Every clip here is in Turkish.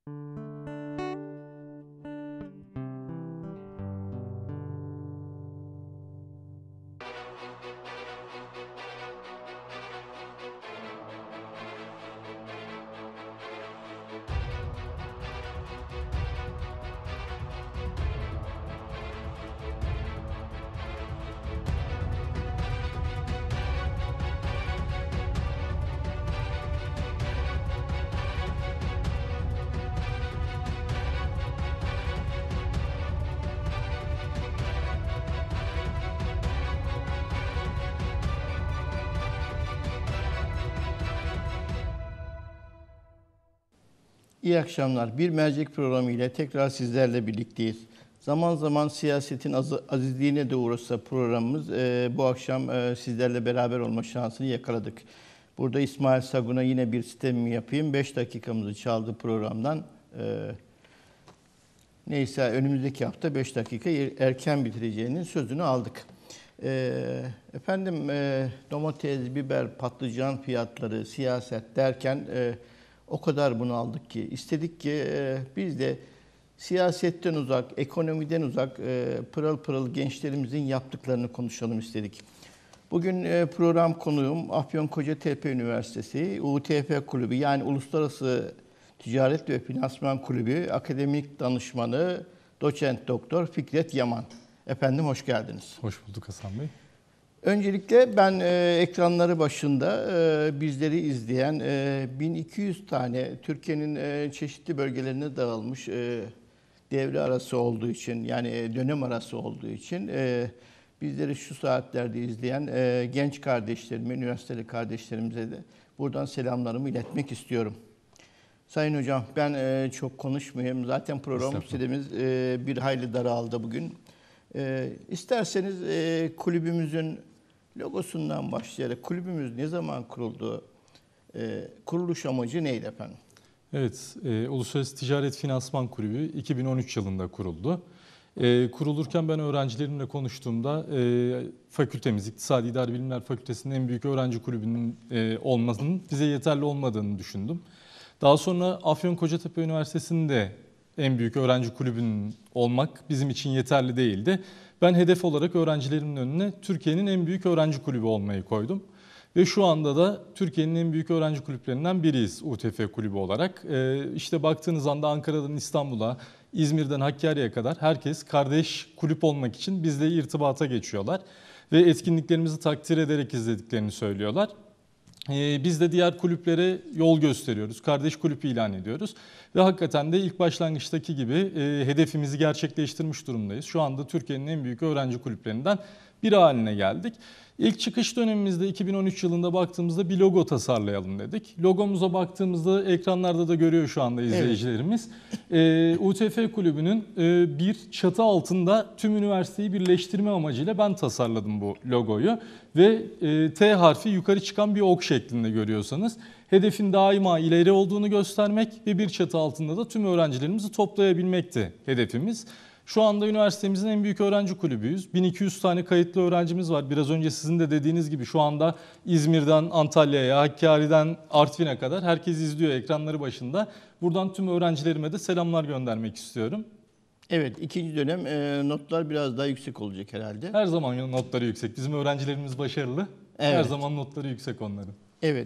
İyi akşamlar. Bir mercek programı ile tekrar sizlerle birlikteyiz. Zaman zaman siyasetin azizliğine de uğrasa programımız bu akşam sizlerle beraber olma şansını yakaladık. Burada İsmail Sagun'a yine bir sistemimi yapayım. 5 dakikamızı çaldı programdan. Neyse önümüzdeki hafta 5 dakika erken bitireceğinin sözünü aldık. Efendim domates, biber, patlıcan fiyatları, siyaset derken o kadar bunaldık ki istedik ki biz de siyasetten uzak, ekonomiden uzak pırıl pırıl gençlerimizin yaptıklarını konuşalım istedik. Bugün program konuğum Afyonkarahisar Üniversitesi UTF Kulübü yani Uluslararası Ticaret ve Finansman Kulübü akademik danışmanı doçent doktor Fikret Yaman. Efendim hoş geldiniz. Hoş bulduk Hasan Bey. Öncelikle ben ekranları başında bizleri izleyen 1200 tane Türkiye'nin çeşitli bölgelerine dağılmış devre arası olduğu için yani dönem arası olduğu için bizleri şu saatlerde izleyen genç kardeşlerime, üniversiteli kardeşlerimize de buradan selamlarımı iletmek istiyorum. Sayın Hocam ben çok konuşmayayım. Zaten program süremiz bir hayli daraldı bugün. İsterseniz kulübümüzün logosundan başlayarak kulübümüz ne zaman kuruldu? Kuruluş amacı neydi efendim? Evet, Uluslararası Ticaret Finansman Kulübü 2013 yılında kuruldu. Kurulurken ben öğrencilerimle konuştuğumda fakültemiz, İktisadi İdari Bilimler Fakültesi'nin en büyük öğrenci kulübünün olmasının bize yeterli olmadığını düşündüm. Daha sonra Afyonkarahisar Üniversitesi'nin de en büyük öğrenci kulübünün olmak bizim için yeterli değildi. Ben hedef olarak öğrencilerimin önüne Türkiye'nin en büyük öğrenci kulübü olmayı koydum. Ve şu anda da Türkiye'nin en büyük öğrenci kulüplerinden biriyiz UTF Kulübü olarak. İşte baktığınız anda Ankara'dan İstanbul'a, İzmir'den Hakkari'ye kadar herkes kardeş kulüp olmak için bizle irtibata geçiyorlar. Ve etkinliklerimizi takdir ederek izlediklerini söylüyorlar. Biz de diğer kulüplere yol gösteriyoruz, kardeş kulüp ilan ediyoruz. Ve hakikaten de ilk başlangıçtaki gibi hedefimizi gerçekleştirmiş durumdayız. Şu anda Türkiye'nin en büyük öğrenci kulüplerinden biri haline geldik. İlk çıkış dönemimizde 2013 yılında baktığımızda bir logo tasarlayalım dedik. Logomuza baktığımızda ekranlarda da görüyor şu anda izleyicilerimiz. Evet. UTF Kulübü'nün bir çatı altında tüm üniversiteyi birleştirme amacıyla ben tasarladım bu logoyu. Ve T harfi yukarı çıkan bir ok şeklinde görüyorsanız. Hedefin daima ileri olduğunu göstermek ve bir çatı altında da tüm öğrencilerimizi toplayabilmekti hedefimiz. Şu anda üniversitemizin en büyük öğrenci kulübüyüz. 1200 tane kayıtlı öğrencimiz var. Biraz önce sizin de dediğiniz gibi şu anda İzmir'den Antalya'ya, Hakkari'den Artvin'e kadar herkes izliyor ekranları başında. Buradan tüm öğrencilerime de selamlar göndermek istiyorum. Evet, ikinci dönem notlar biraz daha yüksek olacak herhalde. Her zaman notları yüksek. Bizim öğrencilerimiz başarılı. Evet. Her zaman notları yüksek onların. Evet.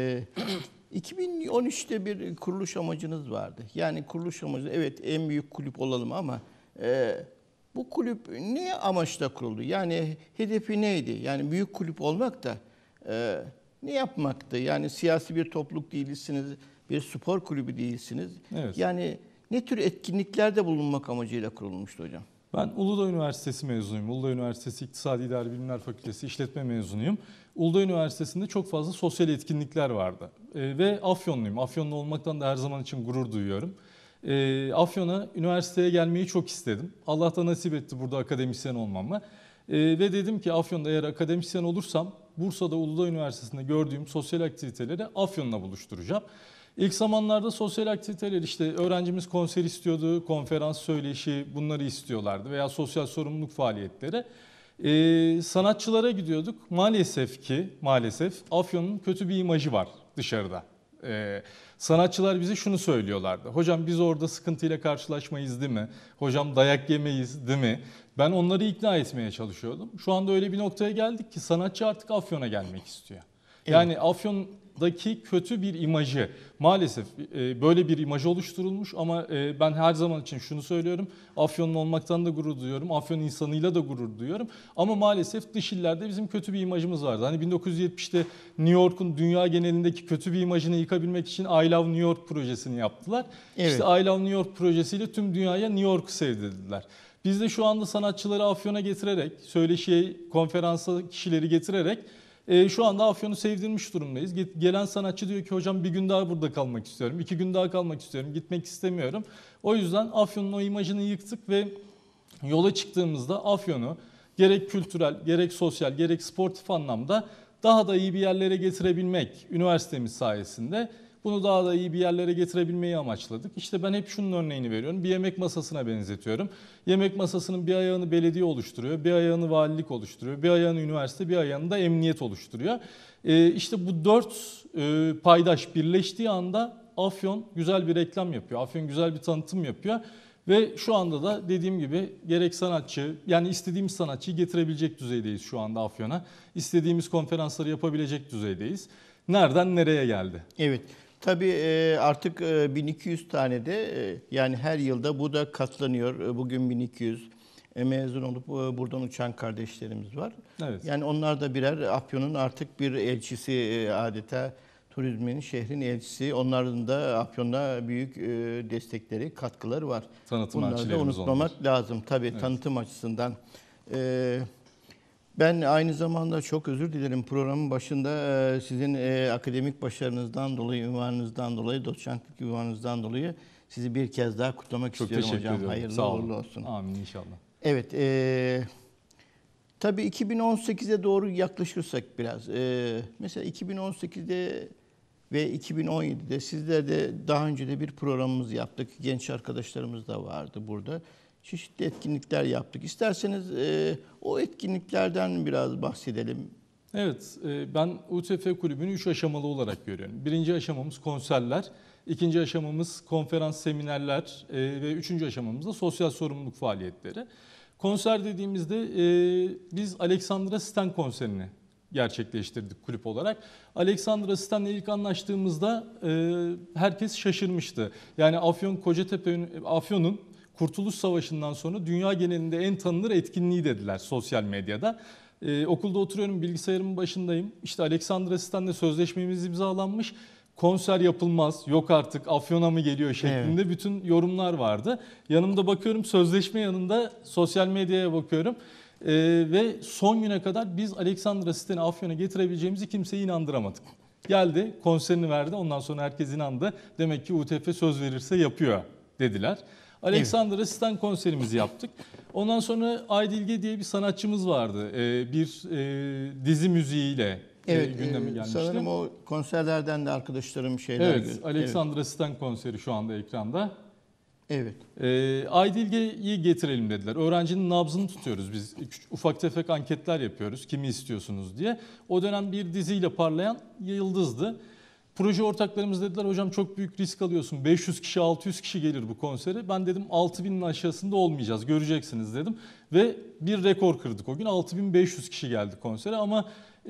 2013'te bir kuruluş amacınız vardı. Yani kuruluş amacı evet en büyük kulüp olalım ama bu kulüp ne amaçla kuruldu? Yani hedefi neydi? Yani büyük kulüp olmak da ne yapmaktı? Yani siyasi bir topluluk değilsiniz, bir spor kulübü değilsiniz. Evet. Yani ne tür etkinliklerde bulunmak amacıyla kurulmuştu hocam? Ben Uludağ Üniversitesi mezunuyum. Uludağ Üniversitesi İktisadi İdari Bilimler Fakültesi İşletme mezunuyum. Uludağ Üniversitesi'nde çok fazla sosyal etkinlikler vardı. Ve Afyonluyum. Afyonlu olmaktan da her zaman için gurur duyuyorum. Afyon'a üniversiteye gelmeyi çok istedim. Allah da nasip etti burada akademisyen olmamı. Ve dedim ki Afyon'da eğer akademisyen olursam Bursa'da Uludağ Üniversitesi'nde gördüğüm sosyal aktiviteleri Afyon'la buluşturacağım. İlk zamanlarda sosyal aktiviteler işte öğrencimiz konser istiyordu, konferans söyleşi bunları istiyorlardı veya sosyal sorumluluk faaliyetleri. Sanatçılara gidiyorduk. Maalesef Afyon'un kötü bir imajı var dışarıda. Sanatçılar bize şunu söylüyorlardı. Hocam biz orada sıkıntıyla karşılaşmayız değil mi? Hocam dayak yemeyiz değil mi? Ben onları ikna etmeye çalışıyordum. Şu anda öyle bir noktaya geldik ki sanatçı artık Afyon'a gelmek istiyor. Yani Afyon'daki kötü bir imajı maalesef böyle bir imaj oluşturulmuş ama ben her zaman için şunu söylüyorum. Afyonlu olmaktan da gurur duyuyorum. Afyon insanıyla da gurur duyuyorum. Ama maalesef dış illerde bizim kötü bir imajımız vardı. Hani 1970'te New York'un dünya genelindeki kötü bir imajını yıkabilmek için I Love New York projesini yaptılar. Evet. İşte I Love New York projesiyle tüm dünyaya New York'u sevdirdiler. Biz de şu anda sanatçıları Afyon'a getirerek, söyleşiye, konferansa kişileri getirerek şu anda Afyon'u sevdirmiş durumdayız. Gelen sanatçı diyor ki hocam bir gün daha burada kalmak istiyorum, 2 gün daha kalmak istiyorum, gitmek istemiyorum. O yüzden Afyon'un o imajını yıktık ve yola çıktığımızda Afyon'u gerek kültürel, gerek sosyal, gerek sportif anlamda daha da iyi bir yerlere getirebilmek üniversitemiz sayesinde bunu daha da iyi bir yerlere getirebilmeyi amaçladık. İşte ben hep şunun örneğini veriyorum. Bir yemek masasına benzetiyorum. Yemek masasının bir ayağını belediye oluşturuyor, bir ayağını valilik oluşturuyor, bir ayağını üniversite, bir ayağını da emniyet oluşturuyor. İşte bu 4 paydaş birleştiği anda Afyon güzel bir reklam yapıyor. Afyon güzel bir tanıtım yapıyor. Ve şu anda da dediğim gibi gerek sanatçı, yani istediğimiz sanatçıyı getirebilecek düzeydeyiz şu anda Afyon'a. İstediğimiz konferansları yapabilecek düzeydeyiz. Nereden nereye geldi? Evet. Tabii artık 1200 tane de yani her yılda bu da katlanıyor. Bugün 1200 mezun olup buradan uçan kardeşlerimiz var. Evet. Yani onlar da birer Afyon'un artık bir elçisi, adeta turizmin, şehrin elçisi. Onların da Afyon'da büyük destekleri, katkıları var. Tanıtım Bunları da elçilerimiz unutmamak onlar. lazım. Tabii Evet. tanıtım açısından. Ben aynı zamanda çok özür dilerim, programın başında sizin akademik başarınızdan dolayı, ünvanınızdan dolayı, doçentlik ünvanınızdan dolayı sizi bir kez daha kutlamak Çok istiyorum teşekkür hocam. ediyorum. Hayırlı Sağ olun. uğurlu olsun. Amin inşallah. Evet, tabii 2018'e doğru yaklaşırsak biraz. Mesela 2018'de ve 2017'de sizler de daha önce de bir programımız yaptık. Genç arkadaşlarımız da vardı burada. Çeşitli etkinlikler yaptık. İsterseniz o etkinliklerden biraz bahsedelim. Evet, ben UTF kulübünü 3 aşamalı olarak görüyorum. Birinci aşamamız konserler, ikinci aşamamız konferans, seminerler ve üçüncü aşamamız da sosyal sorumluluk faaliyetleri. Konser dediğimizde biz Alexandra Stan konserini gerçekleştirdik kulüp olarak. Alexandra Stan'la ilk anlaştığımızda herkes şaşırmıştı. Yani Afyon'un Kurtuluş Savaşı'ndan sonra dünya genelinde en tanınır etkinliği dediler sosyal medyada. Okulda oturuyorum, bilgisayarımın başındayım. İşte Alexandra Stan'la sözleşmemiz imzalanmış. Konser yapılmaz, yok artık Afyon'a mı geliyor şeklinde bütün yorumlar vardı. Yanımda bakıyorum, sözleşme yanında sosyal medyaya bakıyorum. Ve son güne kadar biz Alexandra Stan'ı Afyon'a getirebileceğimizi kimseye inandıramadık. Geldi, konserini verdi, ondan sonra herkes inandı. Demek ki UTF söz verirse yapıyor dediler. Alexandra Stan konserimizi yaptık. Ondan sonra Aydilge diye bir sanatçımız vardı. Bir dizi müziğiyle gündeme gelmişti. Sanırım o konserlerden de arkadaşlarım şeyler... Evet, Alexandra Stan konseri şu anda ekranda. Evet. Aydilge'yi getirelim dediler. Öğrencinin nabzını tutuyoruz biz. Ufak tefek anketler yapıyoruz. Kimi istiyorsunuz diye. O dönem bir diziyle parlayan yıldızdı. Proje ortaklarımız dediler hocam çok büyük risk alıyorsun. 500 kişi 600 kişi gelir bu konsere. Ben dedim 6000'in aşağısında olmayacağız, göreceksiniz dedim. Ve bir rekor kırdık o gün. 6500 kişi geldi konsere ama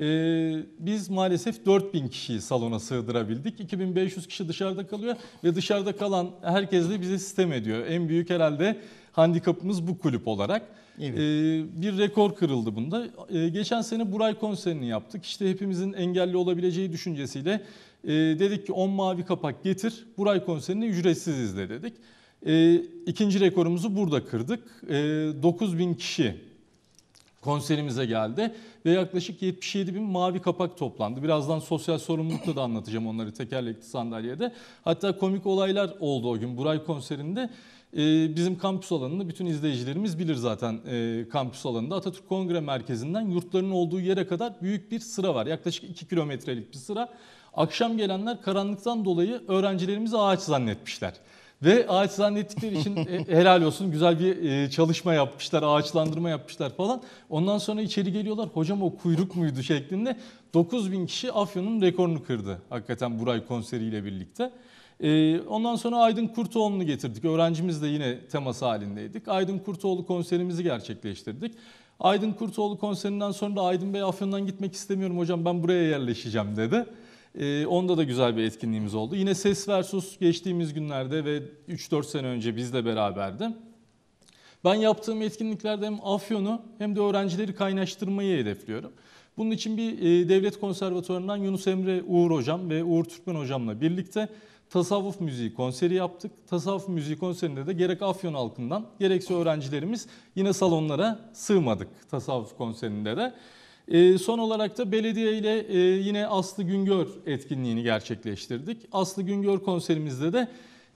biz maalesef 4000 kişiyi salona sığdırabildik. 2500 kişi dışarıda kalıyor ve dışarıda kalan herkes de bize sitem ediyor. En büyük herhalde handikapımız bu kulüp olarak. Evet. Bir rekor kırıldı bunda. Geçen sene Buray konserini yaptık. İşte hepimizin engelli olabileceği düşüncesiyle dedik ki 10 mavi kapak getir, Buray konserini ücretsiz izle dedik. İkinci rekorumuzu burada kırdık. 9000 kişi konserimize geldi ve yaklaşık 77.000 mavi kapak toplandı. Birazdan sosyal sorumlulukta da anlatacağım onları tekerlekli sandalyede. Hatta komik olaylar oldu o gün Buray konserinde. Bizim kampüs alanını bütün izleyicilerimiz bilir zaten, kampüs alanında Atatürk Kongre Merkezi'nden yurtların olduğu yere kadar büyük bir sıra var. Yaklaşık 2 kilometrelik bir sıra. Akşam gelenler karanlıktan dolayı öğrencilerimizi ağaç zannetmişler. Ve ağaç zannettikleri için helal olsun, güzel bir çalışma yapmışlar, ağaçlandırma yapmışlar falan. Ondan sonra içeri geliyorlar, hocam o kuyruk muydu şeklinde. 9.000 kişi Afyon'un rekorunu kırdı hakikaten Buray konseriyle birlikte. Ondan sonra Aydın Kurtoğlu'nu getirdik. Öğrencimiz de yine teması halindeydik. Aydın Kurtoğlu konserimizi gerçekleştirdik. Aydın Kurtoğlu konserinden sonra da Aydın Bey Afyon'dan gitmek istemiyorum hocam, ben buraya yerleşeceğim dedi. Onda da güzel bir etkinliğimiz oldu. Yine Ses Versus geçtiğimiz günlerde ve 3-4 sene önce bizle beraberdi. Ben yaptığım etkinliklerde hem Afyon'u hem de öğrencileri kaynaştırmayı hedefliyorum. Bunun için bir devlet konservatuvarından Yunus Emre Uğur hocam ve Uğur Türkmen hocamla birlikte tasavvuf müziği konseri yaptık. Tasavvuf müziği konserinde de gerek Afyon halkından gerekse öğrencilerimiz yine salonlara sığmadık tasavvuf konserinde de. Son olarak da belediye ile yine Aslı Güngör etkinliğini gerçekleştirdik. Aslı Güngör konserimizde de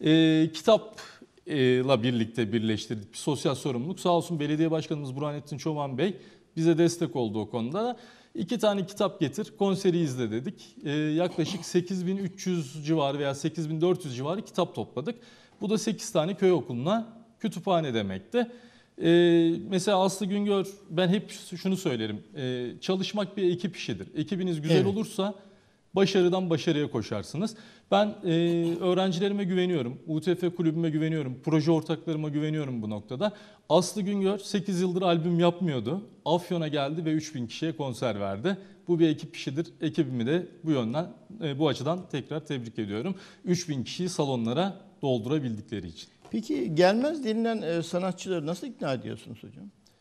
kitapla birlikte birleştirdik. Bir sosyal sorumluluk. Sağ olsun belediye başkanımız Burhanettin Çoban Bey bize destek oldu o konuda. 2 tane kitap getir, konseri izle dedik. Yaklaşık 8.300 civarı veya 8.400 civarı kitap topladık. Bu da 8 tane köy okuluna kütüphane demekti. Mesela Aslı Güngör, ben hep şunu söylerim. Çalışmak bir ekip işidir. Ekibiniz güzel Evet. olursa başarıdan başarıya koşarsınız. Ben öğrencilerime güveniyorum, UTF kulübüme güveniyorum, proje ortaklarıma güveniyorum bu noktada. Aslı Güngör 8 yıldır albüm yapmıyordu. Afyon'a geldi ve 3.000 kişiye konser verdi. Bu bir ekip işidir. Ekibimi de bu yönden, bu açıdan tekrar tebrik ediyorum. 3.000 kişiyi salonlara doldurabildikleri için. Peki gelmez denilen sanatçıları nasıl ikna ediyorsunuz hocam?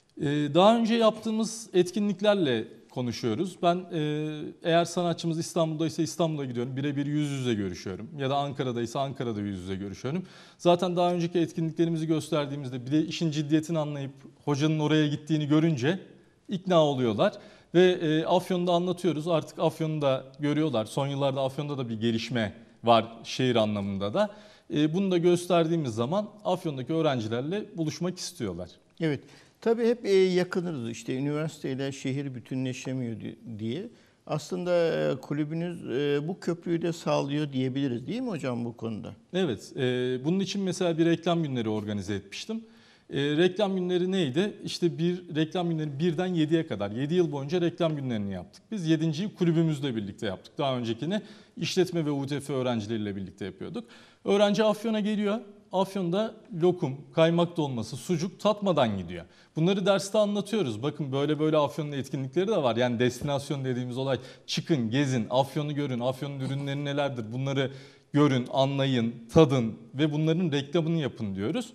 Daha önce yaptığımız etkinliklerle konuşuyoruz. Ben eğer sanatçımız İstanbul'daysa İstanbul'a gidiyorum. Birebir yüz yüze görüşüyorum. Ya da Ankara'daysa Ankara'da yüz yüze görüşüyorum. Zaten daha önceki etkinliklerimizi gösterdiğimizde bir de işin ciddiyetini anlayıp hocanın oraya gittiğini görünce ikna oluyorlar. Ve Afyon'da anlatıyoruz. Artık Afyon'u da görüyorlar. Son yıllarda Afyon'da da bir gelişme var şehir anlamında da. Bunu da gösterdiğimiz zaman Afyon'daki öğrencilerle buluşmak istiyorlar. Evet. Tabii hep yakınırız işte üniversiteyle şehir bütünleşemiyor diye. Aslında kulübünüz bu köprüyü de sağlıyor diyebiliriz değil mi hocam bu konuda? Evet, bunun için mesela bir reklam günleri organize etmiştim. Reklam günleri neydi? İşte bir reklam günleri 1'den 7'ye kadar 7 yıl boyunca reklam günlerini yaptık. Biz 7.'yi kulübümüzle birlikte yaptık. Daha öncekini işletme ve UTF öğrencileriyle birlikte yapıyorduk. Öğrenci Afyon'a geliyor. Afyon'da lokum, kaymak dolması, sucuk tatmadan gidiyor. Bunları derste anlatıyoruz. Bakın böyle böyle Afyon'un etkinlikleri de var. Yani destinasyon dediğimiz olay. Çıkın, gezin, Afyon'u görün, Afyon'un ürünleri nelerdir bunları görün, anlayın, tadın ve bunların reklamını yapın diyoruz.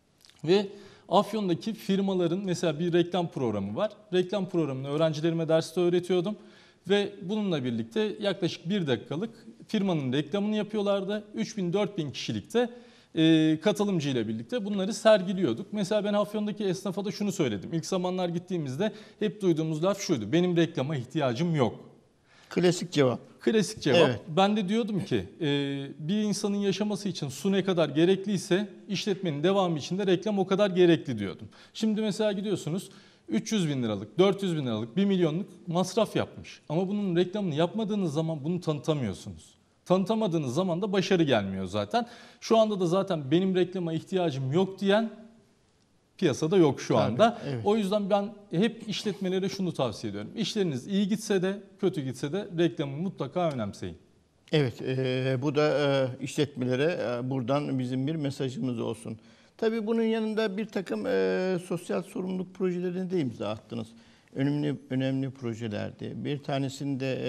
Ve Afyon'daki firmaların mesela bir reklam programı var. Reklam programını öğrencilerime derste öğretiyordum. Ve bununla birlikte yaklaşık 1 dakikalık firmanın reklamını yapıyorlardı. 3000-4000 kişilikte katılımcı ile birlikte bunları sergiliyorduk. Mesela ben Afyon'daki esnafa da şunu söyledim. İlk zamanlar gittiğimizde hep duyduğumuz laf şuydu. Benim reklama ihtiyacım yok. Klasik cevap. Klasik cevap. Evet. Ben de diyordum ki bir insanın yaşaması için su ne kadar gerekliyse işletmenin devamı için de reklam o kadar gerekli diyordum. Şimdi mesela gidiyorsunuz 300 bin liralık, 400 bin liralık, 1 milyonluk masraf yapmış. Ama bunun reklamını yapmadığınız zaman bunu tanıtamıyorsunuz. Tanıtamadığınız zaman da başarı gelmiyor zaten. Şu anda da zaten benim reklama ihtiyacım yok diyen piyasada yok şu anda. Tabii, evet. O yüzden ben hep işletmelere şunu tavsiye ediyorum. İşleriniz iyi gitse de kötü gitse de reklamı mutlaka önemseyin. Evet, bu da işletmelere buradan bizim bir mesajımız olsun. Tabii bunun yanında bir takım sosyal sorumluluk projelerini de imza attınız. Önemli projelerdi. Bir tanesinde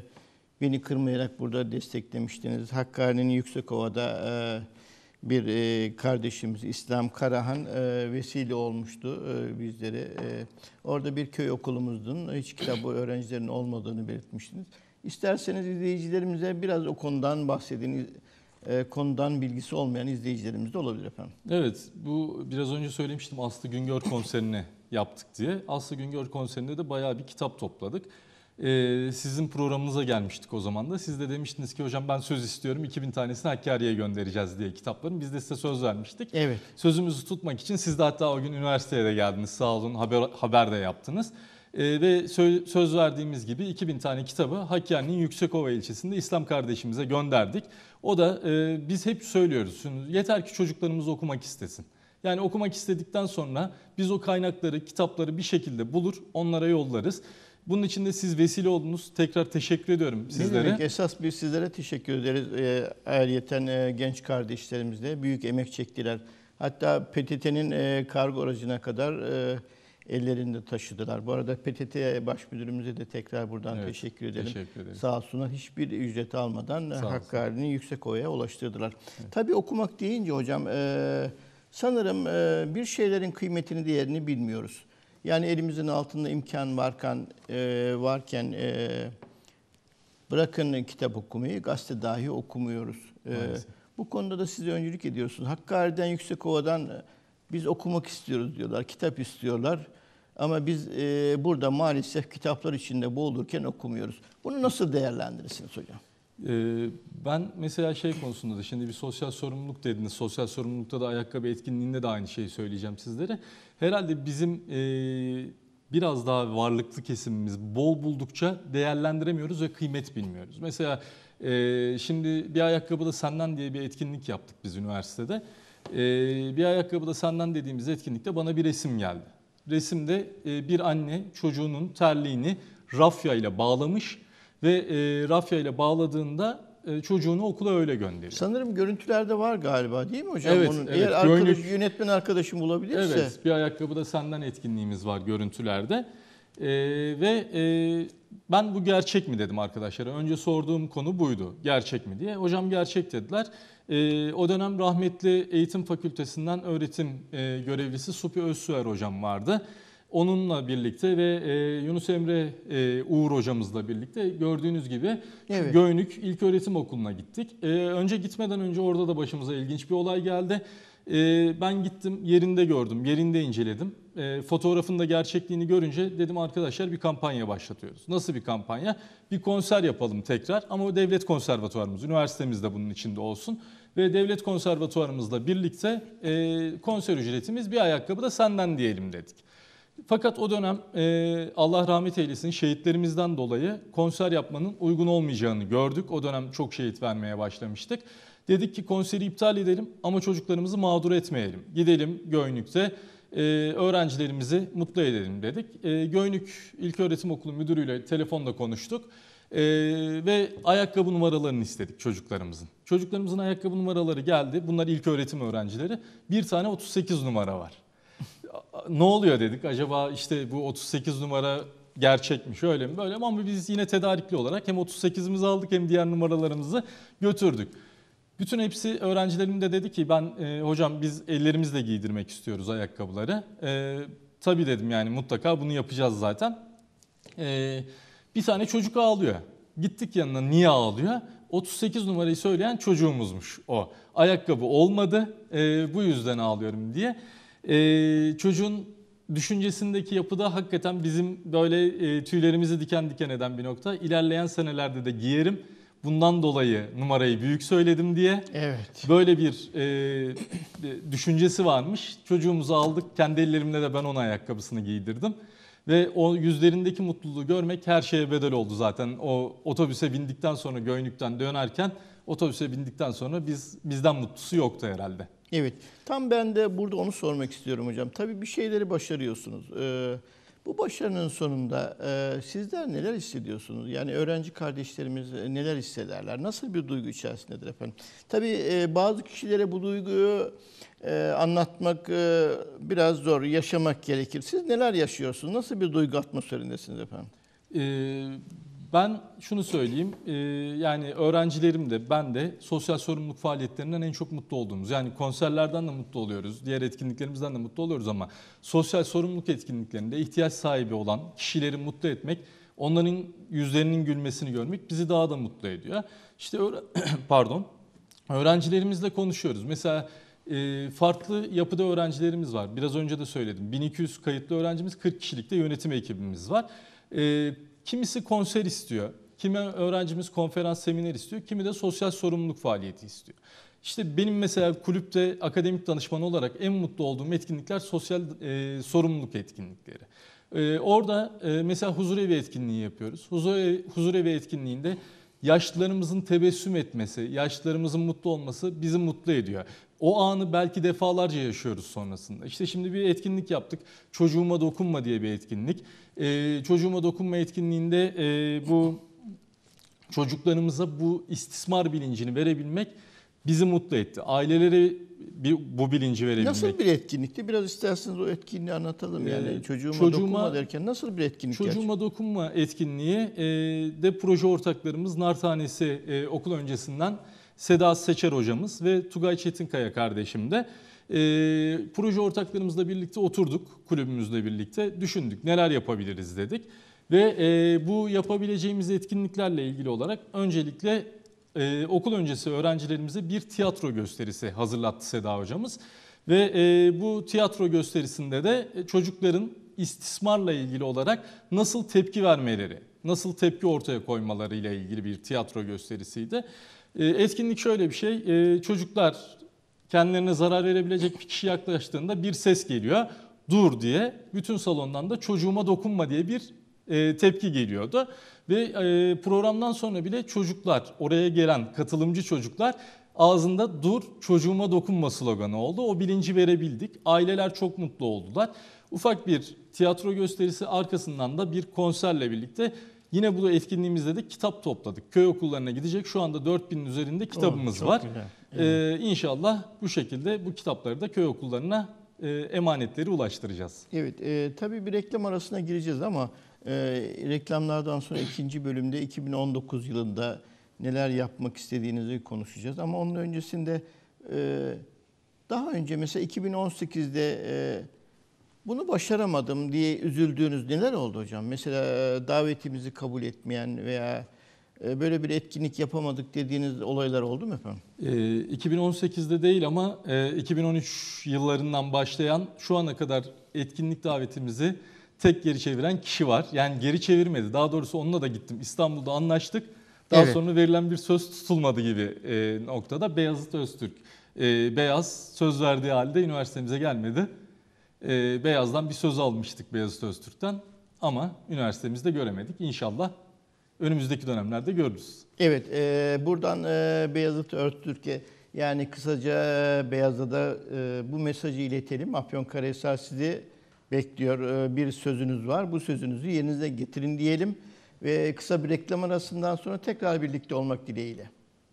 beni kırmayarak burada desteklemiştiniz. Hakkari'nin Yüksekova'da bir kardeşimiz İslam Karahan vesile olmuştu bizlere. Orada bir köy okulumuzdun. Hiç kitabı öğrencilerin olmadığını belirtmiştiniz. İsterseniz izleyicilerimize biraz o konudan bahsedin. Konudan bilgisi olmayan izleyicilerimiz de olabilir efendim. Evet, bu biraz önce söylemiştim Aslı Güngör konserini yaptık diye. Aslı Güngör konserinde de bayağı bir kitap topladık. Sizin programınıza gelmiştik o zaman da. Siz de demiştiniz ki hocam ben söz istiyorum 2000 tanesini Hakkari'ye göndereceğiz diye kitapların. Biz de size söz vermiştik. Evet. Sözümüzü tutmak için siz de hatta o gün üniversiteye de geldiniz sağ olun haber de yaptınız. Ve söz verdiğimiz gibi 2000 tane kitabı Hakkari'nin Yüksekova ilçesinde İslam kardeşimize gönderdik. O da biz hep söylüyoruz, yeter ki çocuklarımız okumak istesin. Yani okumak istedikten sonra biz o kaynakları, kitapları bir şekilde bulur, onlara yollarız. Bunun için de siz vesile oldunuz. Tekrar teşekkür ediyorum sizlere. Ne demek? Esas biz sizlere teşekkür ederiz. Ayrıyeten genç kardeşlerimiz de büyük emek çektiler. Hatta PTT'nin kargo aracına kadar ellerinde taşıdılar. Bu arada PTT Baş Müdürümüze de tekrar buradan teşekkür edelim. Teşekkür ederim. Sağ olsunlar, hiçbir ücret almadan Hakkari'nin Yüksekova'ya ulaştırdılar. Evet. Tabii okumak deyince hocam sanırım bir şeylerin kıymetini, değerini bilmiyoruz. Yani elimizin altında imkan varken bırakın kitap okumayı, gazete dahi okumuyoruz. Bu konuda da size öncülük ediyorsunuz. Hakkari'den, Yüksekova'dan biz okumak istiyoruz diyorlar, kitap istiyorlar. Ama biz burada maalesef kitaplar içinde boğulurken okumuyoruz. Bunu nasıl değerlendirirsiniz hocam? Ben mesela şey konusunda da şimdi bir sosyal sorumluluk dediniz. Sosyal sorumlulukta da ayakkabı etkinliğinde de aynı şeyi söyleyeceğim sizlere. Herhalde bizim biraz daha varlıklı kesimimiz bol buldukça değerlendiremiyoruz ve kıymet bilmiyoruz. Mesela şimdi bir ayakkabı da senden diye bir etkinlik yaptık biz üniversitede. Bir ayakkabı da senden dediğimiz etkinlikte bana bir resim geldi. Resimde bir anne çocuğunun terliğini rafya ile bağlamış ve rafya ile bağladığında çocuğunu okula öyle gönderiyor. Sanırım görüntülerde var galiba değil mi hocam? Evet, onun? evet. Eğer yönetmen arkadaşım bulabilirse. Evet, bir ayakkabı da senden etkinliğimiz var görüntülerde. Ben bu gerçek mi dedim arkadaşlara. Önce sorduğum konu buydu. Gerçek mi diye. Hocam gerçek dediler. O dönem rahmetli Eğitim Fakültesinden öğretim görevlisi Supi Özsüer hocam vardı. Onunla birlikte ve Yunus Emre Uğur hocamızla birlikte gördüğünüz gibi Göynük İlköğretim Okulu'na gittik. Önce gitmeden önce orada da başımıza ilginç bir olay geldi. Ben gittim, yerinde gördüm, yerinde inceledim. Fotoğrafın da gerçekliğini görünce dedim arkadaşlar bir kampanya başlatıyoruz. Nasıl bir kampanya? Bir konser yapalım tekrar ama o devlet konservatuvarımız, üniversitemiz de bunun içinde olsun. Ve devlet konservatuvarımızla birlikte konser ücretimiz bir ayakkabı da senden diyelim dedik. Fakat o dönem Allah rahmet eylesin şehitlerimizden dolayı konser yapmanın uygun olmayacağını gördük. O dönem çok şehit vermeye başlamıştık. Dedik ki konseri iptal edelim ama çocuklarımızı mağdur etmeyelim. Gidelim Göynük'te öğrencilerimizi mutlu edelim dedik. Göynük İlköğretim Okulu müdürüyle telefonda konuştuk. Ve ayakkabı numaralarını istedik çocuklarımızın. Çocuklarımızın ayakkabı numaraları geldi. Bunlar ilköğretim öğrencileri. Bir tane 38 numara var. Ne oluyor dedik. Acaba işte bu 38 numara gerçek mi, şöyle mi, böyle mi? Ama biz yine tedarikli olarak hem 38'imizi aldık hem diğer numaralarımızı götürdük. Bütün hepsi öğrencilerim de dedi ki hocam biz ellerimizle giydirmek istiyoruz ayakkabıları. Tabii dedim yani mutlaka bunu yapacağız zaten. Bir tane çocuk ağlıyor. Gittik yanına, niye ağlıyor? 38 numarayı söyleyen çocuğumuzmuş o. Ayakkabı olmadı, bu yüzden ağlıyorum diye. Çocuğun düşüncesindeki yapıda hakikaten bizim böyle tüylerimizi diken diken eden bir nokta. İlerleyen senelerde de giyerim. Bundan dolayı numarayı büyük söyledim diye. Evet. Böyle bir düşüncesi varmış. Çocuğumuzu aldık. Kendi ellerimle de ben ona ayakkabısını giydirdim. Ve o yüzlerindeki mutluluğu görmek her şeye bedel oldu zaten. O otobüse bindikten sonra Göynük'ten dönerken otobüse bindikten sonra bizden mutlusu yoktu herhalde. Evet. Tam ben de burada onu sormak istiyorum hocam. Tabii bir şeyleri başarıyorsunuz. Bu başarının sonunda sizler neler hissediyorsunuz? Yani öğrenci kardeşlerimiz neler hissederler? Nasıl bir duygu içerisindedir efendim? Tabii bazı kişilere bu duyguyu anlatmak biraz zor, yaşamak gerekir. Siz neler yaşıyorsunuz? Nasıl bir duygu atmosferindesiniz efendim? Ben şunu söyleyeyim, yani öğrencilerim de ben de sosyal sorumluluk faaliyetlerinden en çok mutlu olduğumuz, yani konserlerden de mutlu oluyoruz, diğer etkinliklerimizden de mutlu oluyoruz ama sosyal sorumluluk etkinliklerinde ihtiyaç sahibi olan kişileri mutlu etmek, onların yüzlerinin gülmesini görmek bizi daha da mutlu ediyor. İşte öğrencilerimizle konuşuyoruz. Mesela farklı yapıda öğrencilerimiz var. Biraz önce de söyledim. 1200 kayıtlı öğrencimiz, 40 kişilik de yönetim ekibimiz var. Kimisi konser istiyor, kimi öğrencimiz konferans, seminer istiyor, kimi de sosyal sorumluluk faaliyeti istiyor. İşte benim mesela kulüpte akademik danışman olarak en mutlu olduğum etkinlikler sosyal sorumluluk etkinlikleri. Orada mesela huzurevi etkinliği yapıyoruz. Huzurevi etkinliğinde yaşlılarımızın tebessüm etmesi, yaşlılarımızın mutlu olması bizi mutlu ediyor. O anı belki defalarca yaşıyoruz sonrasında. İşte şimdi bir etkinlik yaptık. Çocuğuma dokunma diye bir etkinlik. Çocuğuma dokunma etkinliğinde bu çocuklarımıza bu istismar bilincini verebilmek bizi mutlu etti. Ailelere bu bilinci verebilmek. Nasıl bir etkinlikti? Biraz isterseniz o etkinliği anlatalım. Yani çocuğuma dokunma derken nasıl bir etkinlik? Çocuğuma dokunma etkinliği de proje ortaklarımız Nar Tanesi okul öncesinden Seda Seçer hocamız ve Tugay Çetinkaya kardeşim de proje ortaklarımızla birlikte oturduk, kulübümüzle birlikte düşündük neler yapabiliriz dedik. Ve bu yapabileceğimiz etkinliklerle ilgili olarak öncelikle okul öncesi öğrencilerimize bir tiyatro gösterisi hazırlattı Seda hocamız. Ve bu tiyatro gösterisinde de çocukların istismarla ilgili olarak nasıl tepki vermeleri, nasıl tepki ortaya koymaları ile ilgili bir tiyatro gösterisiydi. Etkinlik şöyle bir şey, çocuklar kendilerine zarar verebilecek bir kişi yaklaştığında bir ses geliyor, dur diye. Bütün salondan da çocuğuma dokunma diye bir tepki geliyordu. Ve programdan sonra bile çocuklar, oraya gelen katılımcı çocuklar ağzında dur çocuğuma dokunma sloganı oldu. O bilinci verebildik. Aileler çok mutlu oldular. Ufak bir tiyatro gösterisi arkasından da bir konserle birlikte yine bu etkinliğimizde de kitap topladık. Köy okullarına gidecek şu anda 4000'in üzerinde kitabımız var. Evet. İnşallah bu şekilde bu kitapları da köy okullarına emanetleri ulaştıracağız. Evet, tabii bir reklam arasına gireceğiz ama reklamlardan sonra ikinci bölümde 2019 yılında neler yapmak istediğinizi konuşacağız. Ama onun öncesinde daha önce mesela 2018'de bunu başaramadım diye üzüldüğünüz neler oldu hocam? Mesela davetimizi kabul etmeyen veya böyle bir etkinlik yapamadık dediğiniz olaylar oldu mu efendim? 2018'de değil ama 2013 yıllarından başlayan şu ana kadar etkinlik davetimizi tek geri çeviren kişi var. Yani geri çevirmedi. Daha doğrusu onunla da gittim. İstanbul'da anlaştık. Daha sonra verilen bir söz tutulmadı gibi noktada. Beyazıt Öztürk. Beyaz söz verdiği halde üniversitemize gelmedi. Beyaz'dan bir söz almıştık Beyazıt Öztürk'ten. Ama üniversitemizde göremedik. İnşallah önümüzdeki dönemlerde görürüz. Evet, buradan Beyazıt Öztürk'e yani kısaca Beyaz'a da bu mesajı iletelim. Afyonkarahisar sizi bekliyor. Bir sözünüz var. Bu sözünüzü yerinize getirin diyelim. Ve kısa bir reklam arasından sonra tekrar birlikte olmak dileğiyle.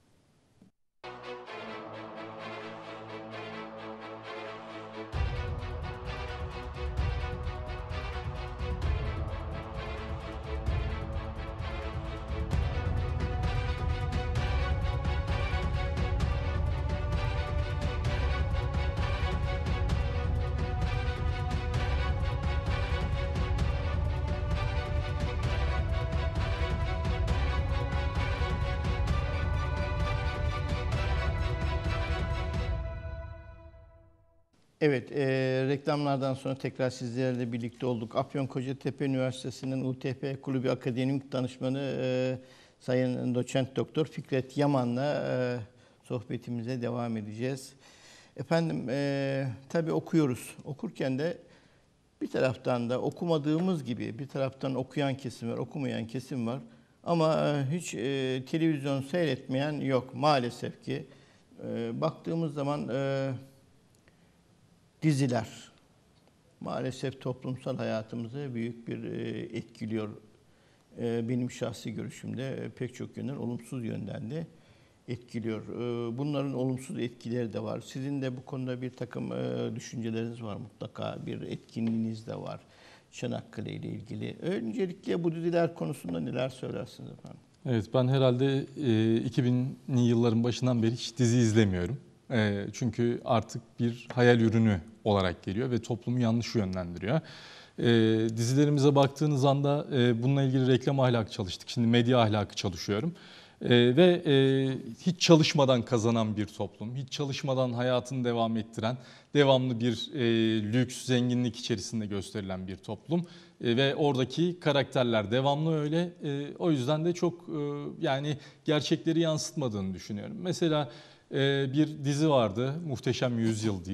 Evet, reklamlardan sonra tekrar sizlerle birlikte olduk. Afyonkarahisar Üniversitesi'nin UTP Kulübü Akademik Danışmanı Sayın Doçent Doktor Fikret Yaman'la sohbetimize devam edeceğiz. Efendim, tabii okuyoruz. Okurken de bir taraftan da okumadığımız gibi bir taraftan okuyan kesim var, okumayan kesim var. Ama hiç televizyon seyretmeyen yok maalesef ki. Baktığımız zaman diziler maalesef toplumsal hayatımızı büyük bir etkiliyor. Benim şahsi görüşümde pek çok yönden olumsuz yönden de etkiliyor. Bunların olumsuz etkileri de var. Sizin de bu konuda bir takım düşünceleriniz var mutlaka. Bir etkinliğiniz de var Çanakkale ile ilgili. Öncelikle bu diziler konusunda neler söylersiniz efendim? Evet, ben herhalde 2000'li yılların başından beri hiç dizi izlemiyorum. Çünkü artık bir hayal ürünü olarak geliyor ve toplumu yanlış yönlendiriyor. Dizilerimize baktığınız anda bununla ilgili reklam ahlakı çalıştık. Şimdi medya ahlakı çalışıyorum. Ve hiç çalışmadan kazanan bir toplum, hiç çalışmadan hayatını devam ettiren, devamlı bir lüks, zenginlik içerisinde gösterilen bir toplum. Ve oradaki karakterler devamlı öyle. O yüzden de çok yani gerçekleri yansıtmadığını düşünüyorum. Mesela bir dizi vardı Muhteşem Yüzyıl diye.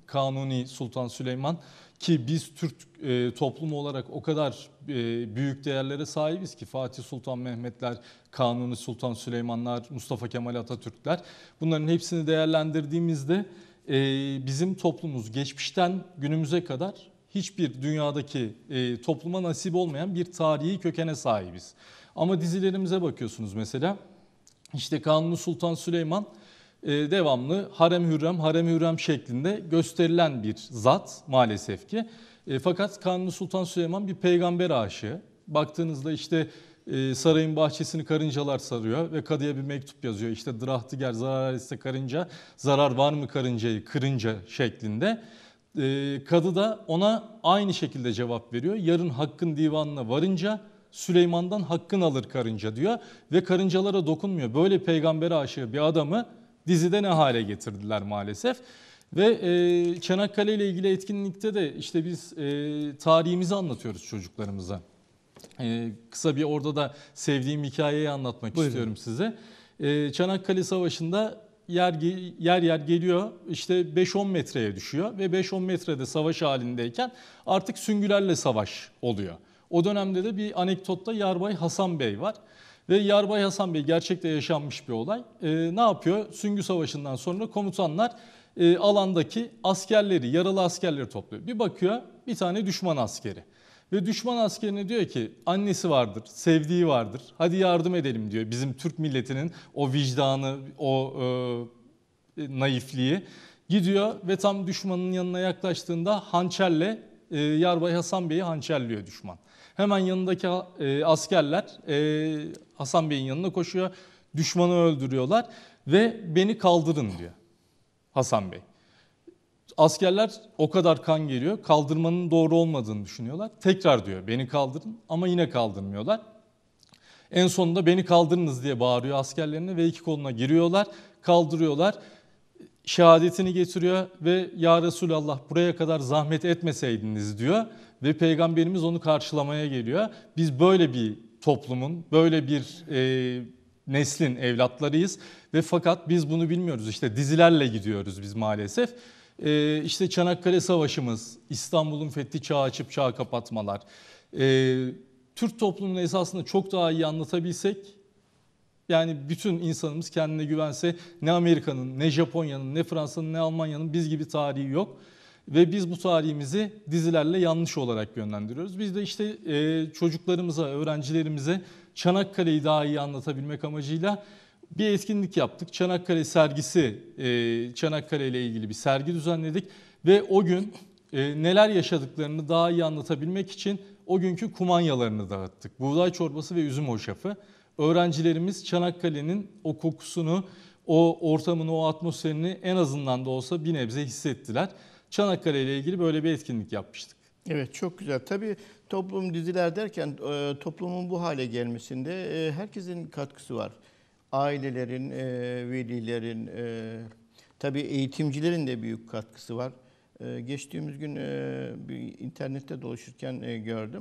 Kanuni Sultan Süleyman, ki biz Türk toplumu olarak o kadar büyük değerlere sahibiz ki Fatih Sultan Mehmetler, Kanuni Sultan Süleymanlar, Mustafa Kemal Atatürkler, bunların hepsini değerlendirdiğimizde bizim toplumumuz geçmişten günümüze kadar hiçbir dünyadaki topluma nasip olmayan bir tarihi kökene sahibiz. Ama dizilerimize bakıyorsunuz mesela, işte Kanuni Sultan Süleyman devamlı harem hürrem harem hürrem şeklinde gösterilen bir zat maalesef ki. Fakat Kanuni Sultan Süleyman bir peygamber aşığı. Baktığınızda işte sarayın bahçesini karıncalar sarıyor ve kadıya bir mektup yazıyor. İşte drahtiger zarar etse karınca, zarar var mı karıncayı kırınca şeklinde. Kadı da ona aynı şekilde cevap veriyor. Yarın hakkın divanına varınca Süleyman'dan hakkın alır karınca diyor ve karıncalara dokunmuyor. Böyle peygamber aşığı bir adamı dizide ne hale getirdiler maalesef. Ve Çanakkale ile ilgili etkinlikte de işte biz tarihimizi anlatıyoruz çocuklarımıza. Kısa bir orada da sevdiğim hikayeyi anlatmak Buyurun. istiyorum size. Çanakkale Savaşı'nda yer yer geliyor, işte 5-10 metreye düşüyor ve 5-10 metrede savaş halindeyken artık süngülerle savaş oluyor. O dönemde de bir anekdotta Yarbay Hasan Bey var. Ve Yarbay Hasan Bey gerçekte yaşanmış bir olay. Ne yapıyor? Süngü Savaşı'ndan sonra komutanlar alandaki askerleri, yaralı askerleri topluyor. Bir bakıyor bir tane düşman askeri. Ve düşman askerine diyor ki annesi vardır, sevdiği vardır. Hadi yardım edelim diyor. Bizim Türk milletinin o vicdanı, o naifliği. Gidiyor ve tam düşmanın yanına yaklaştığında hançerle Yarbay Hasan Bey'i hançerliyor düşman. Hemen yanındaki askerler Hasan Bey'in yanına koşuyor. Düşmanı öldürüyorlar ve beni kaldırın diyor Hasan Bey. Askerler o kadar kan geliyor. Kaldırmanın doğru olmadığını düşünüyorlar. Tekrar diyor beni kaldırın ama yine kaldırmıyorlar. En sonunda beni kaldırınız diye bağırıyor askerlerine ve iki koluna giriyorlar. Kaldırıyorlar. Şehadetini getiriyor ve ya Resulallah buraya kadar zahmet etmeseydiniz diyor. Ve Peygamberimiz onu karşılamaya geliyor. Biz böyle bir toplumun, böyle bir neslin evlatlarıyız. Ve fakat biz bunu bilmiyoruz. İşte dizilerle gidiyoruz biz maalesef. İşte Çanakkale Savaşımız, İstanbul'un fethi, çağ açıp çağ kapatmalar. Türk toplumunu esasında çok daha iyi anlatabilsek, yani bütün insanımız kendine güvense, ne Amerika'nın, ne Japonya'nın, ne Fransa'nın, ne Almanya'nın biz gibi tarihi yok. Ve biz bu tarihimizi dizilerle yanlış olarak yönlendiriyoruz. Biz de işte çocuklarımıza, öğrencilerimize Çanakkale'yi daha iyi anlatabilmek amacıyla bir etkinlik yaptık. Çanakkale sergisi, Çanakkale ile ilgili bir sergi düzenledik. Ve o gün neler yaşadıklarını daha iyi anlatabilmek için o günkü kumanyalarını dağıttık. Buğday çorbası ve üzüm hoşafı. Öğrencilerimiz Çanakkale'nin o kokusunu, o ortamını, o atmosferini en azından da olsa bir nebze hissettiler. Çanakkale ile ilgili böyle bir etkinlik yapmıştık. Evet, çok güzel. Tabii toplum diziler derken toplumun bu hale gelmesinde herkesin katkısı var. Ailelerin, velilerin, tabii eğitimcilerin de büyük katkısı var. Geçtiğimiz gün bir internette dolaşırken gördüm.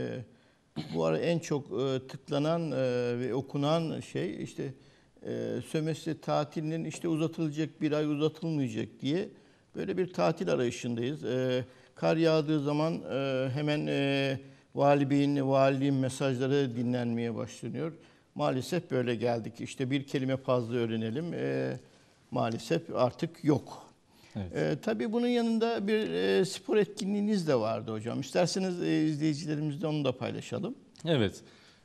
Bu ara en çok tıklanan ve okunan şey işte sömestr tatilinin işte uzatılacak, bir ay uzatılmayacak diye böyle bir tatil arayışındayız. Kar yağdığı zaman hemen valiliğin mesajları dinlenmeye başlanıyor. Maalesef böyle geldik. İşte bir kelime fazla öğrenelim. Maalesef artık yok. Evet. Tabii bunun yanında bir spor etkinliğiniz de vardı hocam. İsterseniz izleyicilerimizle onu da paylaşalım. Evet.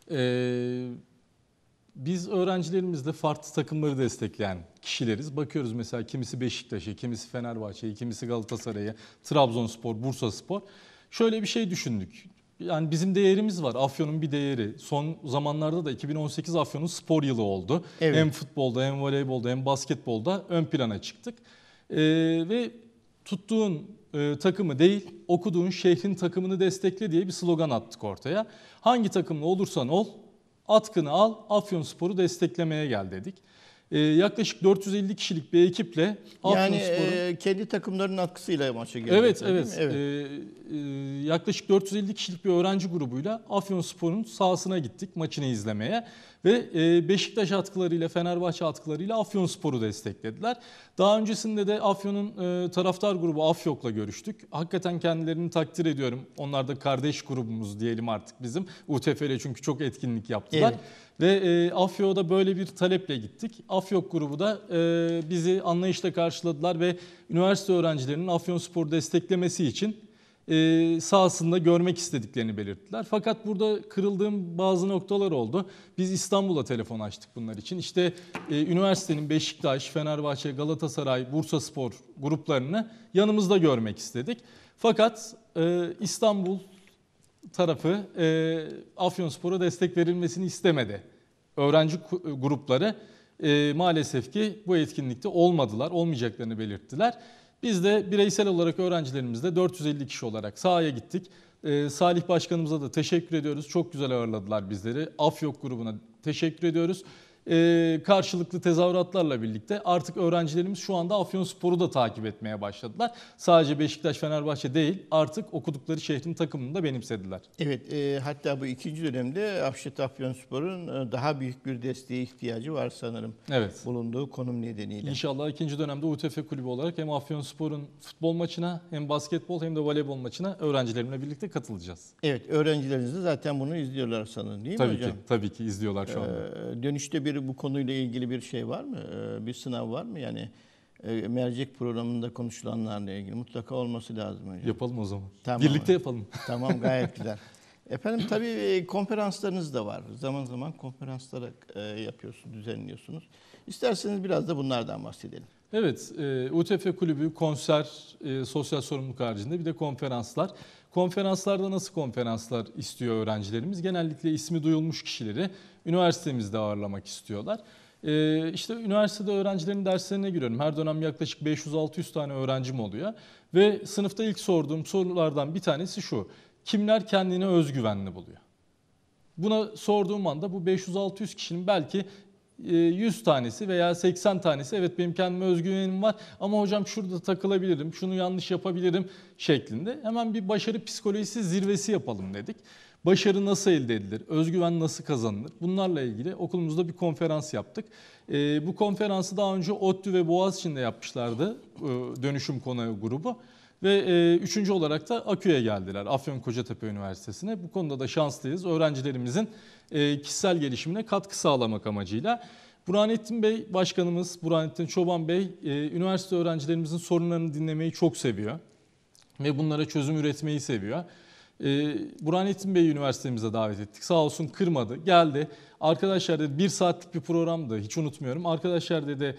Biz öğrencilerimizle farklı takımları destekleyen kişileriz. Bakıyoruz mesela kimisi Beşiktaş'ı, kimisi Fenerbahçe'yi, kimisi Galatasaray'ı, Trabzonspor, Bursaspor. Şöyle bir şey düşündük. Yani bizim değerimiz var. Afyon'un bir değeri. Son zamanlarda da 2018 Afyon'un spor yılı oldu. Evet. Hem futbolda, hem voleybolda, hem basketbolda ön plana çıktık. Ve tuttuğun takımı değil, okuduğun şehrin takımını destekle diye bir slogan attık ortaya. Hangi takımlı olursan ol, atkını al, Afyonspor'u desteklemeye gel dedik. Yaklaşık 450 kişilik bir ekiple Afyonspor'un... Yani kendi takımlarının atkısıyla maça geldi. Evet, evet. evet. Yaklaşık 450 kişilik bir öğrenci grubuyla Afyonspor'un sahasına gittik maçını izlemeye. Ve Beşiktaş atkılarıyla, Fenerbahçe atkılarıyla Afyonspor'u desteklediler. Daha öncesinde de Afyon'un taraftar grubu Afyok'la görüştük. Hakikaten kendilerini takdir ediyorum. Onlar da kardeş grubumuz diyelim artık bizim. UTF'yle çünkü çok etkinlik yaptılar. Evet. Ve Afyok'a böyle bir taleple gittik. Afyok grubu da bizi anlayışla karşıladılar ve üniversite öğrencilerinin Afyonspor'u desteklemesi için sahasında görmek istediklerini belirttiler. Fakat burada kırıldığım bazı noktalar oldu. Biz İstanbul'a telefon açtık bunlar için. İşte üniversitenin Beşiktaş, Fenerbahçe, Galatasaray, Bursaspor gruplarını yanımızda görmek istedik. Fakat İstanbul tarafı Afyonspor'a destek verilmesini istemedi. Öğrenci grupları maalesef ki bu etkinlikte olmadılar, olmayacaklarını belirttiler. Biz de bireysel olarak öğrencilerimizle 450 kişi olarak sahaya gittik. Salih Başkanımıza da teşekkür ediyoruz. Çok güzel ağırladılar bizleri. Afyok grubuna teşekkür ediyoruz. Karşılıklı tezahüratlarla birlikte artık öğrencilerimiz şu anda Afyonspor'u da takip etmeye başladılar. Sadece Beşiktaş, Fenerbahçe değil, artık okudukları şehrin takımını da benimsediler. Evet, hatta bu ikinci dönemde Afyonspor'un daha büyük bir desteğe ihtiyacı var sanırım. Evet. Bulunduğu konum nedeniyle. İnşallah ikinci dönemde UTF kulübü olarak hem Afyonspor'un futbol maçına hem basketbol hem de voleybol maçına öğrencilerimle birlikte katılacağız. Evet, öğrencileriniz de zaten bunu izliyorlar sanırım, değil mi hocam? Tabii ki izliyorlar şu anda. Dönüşte bu konuyla ilgili bir şey var mı? Bir sınav var mı? Yani mercek programında konuşulanlarla ilgili mutlaka olması lazım hocam. Yapalım o zaman. Tamam. Birlikte yapalım. Tamam, gayet güzel. Efendim tabii konferanslarınız da var. Zaman zaman konferanslar yapıyorsunuz, düzenliyorsunuz. İsterseniz biraz da bunlardan bahsedelim. Evet, UTF kulübü konser, sosyal sorumluluk haricinde bir de konferanslar. Konferanslarda nasıl konferanslar istiyor öğrencilerimiz? Genellikle ismi duyulmuş kişileri üniversitemizde ağırlamak istiyorlar. İşte üniversitede öğrencilerin derslerine giriyorum. Her dönem yaklaşık 500-600 tane öğrencim oluyor. Ve sınıfta ilk sorduğum sorulardan bir tanesi şu: kimler kendini özgüvenli buluyor? Buna sorduğum anda bu 500-600 kişinin belki 100 tanesi veya 80 tanesi evet benim kendime özgüvenim var ama hocam şurada takılabilirim, şunu yanlış yapabilirim şeklinde. Hemen bir başarı psikolojisi zirvesi yapalım dedik. Başarı nasıl elde edilir? Özgüven nasıl kazanılır? Bunlarla ilgili okulumuzda bir konferans yaptık. Bu konferansı daha önce ODTÜ ve Boğaziçi'nde yapmışlardı dönüşüm konağı grubu. Ve üçüncü olarak da Akü'ye geldiler, Afyonkarahisar Üniversitesi'ne. Bu konuda da şanslıyız. Öğrencilerimizin kişisel gelişimine katkı sağlamak amacıyla. Burhanettin Bey Başkanımız, Burhanettin Çoban Bey, üniversite öğrencilerimizin sorunlarını dinlemeyi çok seviyor. Ve bunlara çözüm üretmeyi seviyor. Burhanettin Bey'i üniversitemize davet ettik. Sağ olsun kırmadı, geldi. Arkadaşlar dedi, 1 saatlik bir programdı, hiç unutmuyorum. Arkadaşlar dedi,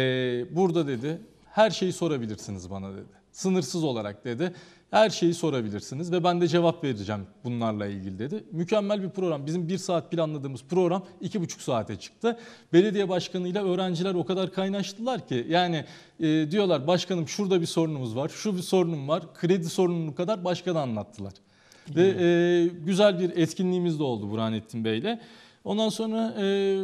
burada dedi, her şeyi sorabilirsiniz bana dedi. Sınırsız olarak dedi. Her şeyi sorabilirsiniz ve ben de cevap vereceğim bunlarla ilgili dedi. Mükemmel bir program. Bizim 1 saat planladığımız program 2,5 saate çıktı. Belediye başkanıyla öğrenciler o kadar kaynaştılar ki yani diyorlar başkanım şurada bir sorunumuz var, şu bir sorunum var. Kredi sorununu kadar başkana anlattılar. Ve güzel bir etkinliğimiz de oldu Burhanettin Bey'le. Ondan sonra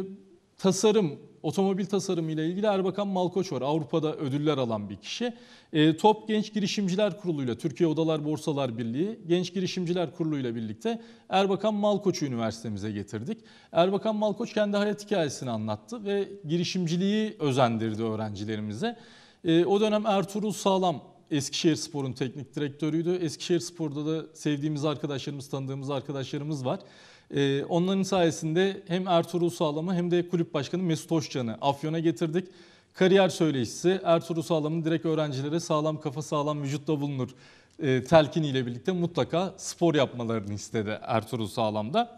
tasarım, otomobil tasarımı ile ilgili Erbakan Malkoç var. Avrupa'da ödüller alan bir kişi. TOP Genç Girişimciler Kurulu'yla, Türkiye Odalar Borsalar Birliği Genç Girişimciler Kurulu'yla birlikte Erbakan Malkoç'u üniversitemize getirdik. Erbakan Malkoç kendi hayat hikayesini anlattı ve girişimciliği özendirdi öğrencilerimize. O dönem Ertuğrul Sağlam Eskişehirspor'un teknik direktörüydü. Eskişehirspor'da da sevdiğimiz arkadaşlarımız, tanıdığımız arkadaşlarımız var. Onların sayesinde hem Ertuğrul Sağlam'ı hem de kulüp başkanı Mesut Hoşcan'ı Afyon'a getirdik. Kariyer söyleşisi Ertuğrul Sağlam'ın direkt öğrencilere sağlam kafa sağlam vücutta bulunur telkiniyle birlikte mutlaka spor yapmalarını istedi Ertuğrul Sağlam'da.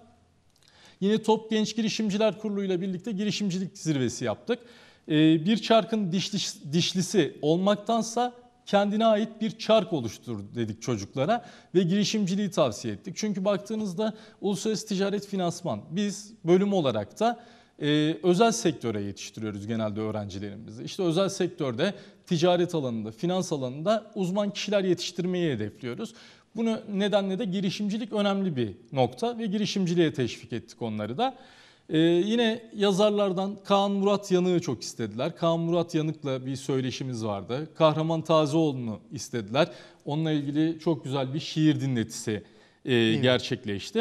Yine Top Genç Girişimciler Kurulu ile birlikte girişimcilik zirvesi yaptık. Bir çarkın dişlisi olmaktansa kendine ait bir çark oluştur dedik çocuklara ve girişimciliği tavsiye ettik. Çünkü baktığınızda uluslararası ticaret finansman, biz bölüm olarak da özel sektöre yetiştiriyoruz genelde öğrencilerimizi. İşte özel sektörde ticaret alanında, finans alanında uzman kişiler yetiştirmeyi hedefliyoruz. Bu nedenle de girişimcilik önemli bir nokta ve girişimciliğe teşvik ettik onları da. Yine yazarlardan Kaan Murat Yanık'ı çok istediler. Kaan Murat Yanık'la bir söyleşimiz vardı. Kahraman Tazeoğlu'nu istediler. Onunla ilgili çok güzel bir şiir dinletisi gerçekleşti.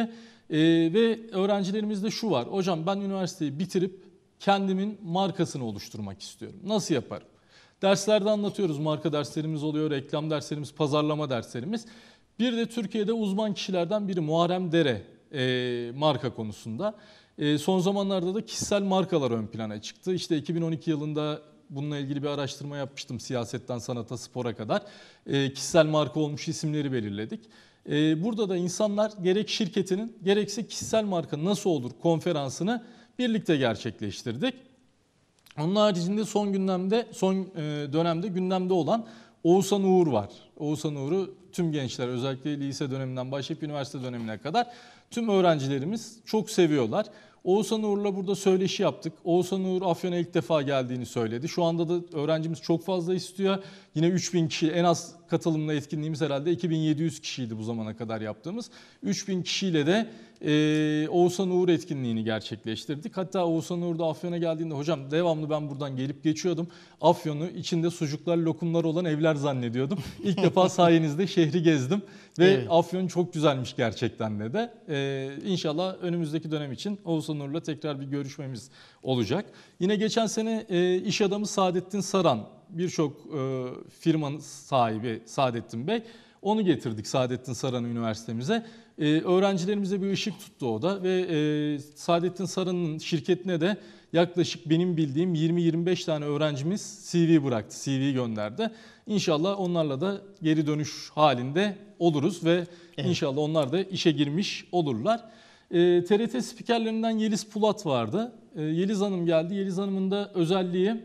Ve öğrencilerimizde şu var. Hocam ben üniversiteyi bitirip kendimin markasını oluşturmak istiyorum. Nasıl yaparım? Derslerde anlatıyoruz. Marka derslerimiz oluyor, reklam derslerimiz, pazarlama derslerimiz. Bir de Türkiye'de uzman kişilerden biri Muharrem Dere marka konusunda. Son zamanlarda da kişisel markalar ön plana çıktı. İşte 2012 yılında bununla ilgili bir araştırma yapmıştım, siyasetten sanata, spora kadar. Kişisel marka olmuş isimleri belirledik. Burada da insanlar gerek şirketinin gerekse kişisel marka nasıl olur konferansını birlikte gerçekleştirdik. Onun haricinde son dönemde gündemde olan Oğuzhan Uğur var. Oğuzhan Uğur'u tüm gençler, özellikle lise döneminden başlayıp üniversite dönemine kadar tüm öğrencilerimiz çok seviyorlar. Oğuzhan Uğur'la burada söyleşi yaptık. Oğuzhan Uğur Afyon'a ilk defa geldiğini söyledi. Şu anda da öğrencimiz çok fazla istiyor. Yine 3000 kişi, en az katılımla etkinliğimiz herhalde 2700 kişiydi bu zamana kadar yaptığımız. 3000 kişiyle de Oğuzhan Uğur etkinliğini gerçekleştirdik. Hatta Oğuzhan Uğur da Afyon'a geldiğinde hocam devamlı ben buradan gelip geçiyordum. Afyon'u içinde sucuklar, lokumlar olan evler zannediyordum. İlk defa sayenizde şehri gezdim ve evet, Afyon çok güzelmiş gerçekten dedi. İnşallah önümüzdeki dönem için Oğuzhan Uğur'la tekrar bir görüşmemiz olacak. Yine geçen sene iş adamı Saadettin Saran, birçok firmanın sahibi Saadettin Bey, onu getirdik Saadettin Saran üniversitemize. Öğrencilerimize bir ışık tuttu o da ve Saadettin Saran'ın şirketine de yaklaşık benim bildiğim 20-25 tane öğrencimiz CV bıraktı, CV gönderdi. İnşallah onlarla da geri dönüş halinde oluruz ve evet, İnşallah onlar da işe girmiş olurlar. TRT spikerlerinden Yeliz Pulat vardı. Yeliz Hanım geldi. Yeliz Hanım'ın da özelliği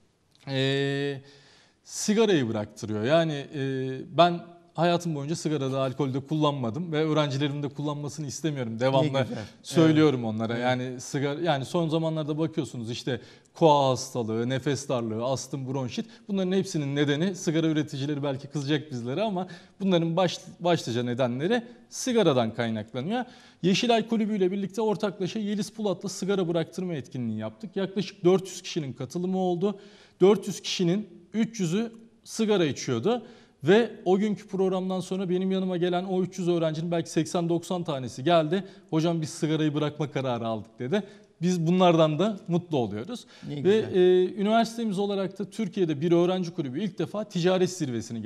sigarayı bıraktırıyor. Yani ben hayatım boyunca sigarada, alkolde kullanmadım ve öğrencilerimin de kullanmasını istemiyorum. Devamlı söylüyorum evet, onlara. Evet. Yani sigara, yani son zamanlarda bakıyorsunuz işte koa hastalığı, nefes darlığı, astım, bronşit, bunların hepsinin nedeni, sigara üreticileri belki kızacak bizlere ama bunların başlıca nedenleri sigaradan kaynaklanıyor. Yeşilay Kulübü ile birlikte ortaklaşa Yeliz Pulat'la sigara bıraktırma etkinliği yaptık. Yaklaşık 400 kişinin katılımı oldu. 400 kişinin 300'ü sigara içiyordu. Ve o günkü programdan sonra benim yanıma gelen o 300 öğrencinin belki 80-90 tanesi geldi. Hocam biz sigarayı bırakma kararı aldık dedi. Biz bunlardan da mutlu oluyoruz. Ve üniversitemiz olarak da Türkiye'de bir öğrenci kulübü ilk defa ticaret zirvesini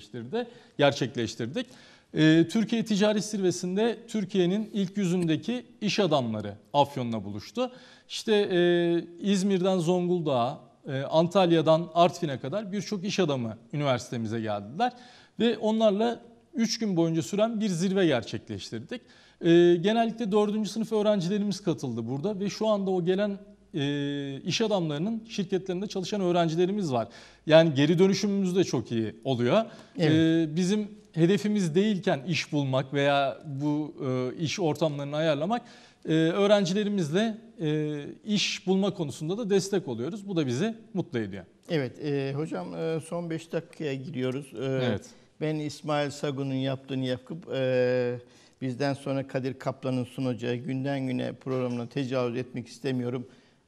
gerçekleştirdik. Türkiye Ticaret Zirvesi'nde Türkiye'nin ilk yüzündeki iş adamları Afyon'la buluştu. İşte İzmir'den Zonguldak'a, Antalya'dan Artvin'e kadar birçok iş adamı üniversitemize geldiler. Ve onlarla 3 gün boyunca süren bir zirve gerçekleştirdik. Genellikle 4. sınıf öğrencilerimiz katıldı burada ve şu anda o gelen iş adamlarının şirketlerinde çalışan öğrencilerimiz var. Yani geri dönüşümümüz de çok iyi oluyor. Evet. Bizim hedefimiz değilken iş bulmak veya bu iş ortamlarını ayarlamak, öğrencilerimizle iş bulma konusunda da destek oluyoruz. Bu da bizi mutlu ediyor. Evet hocam, son 5 dakikaya giriyoruz. Evet. Ben İsmail Sagun'un yaptığını yapıp bizden sonra Kadir Kaplan'ın sunacağı Günden Güne programına tecavüz etmek istemiyorum.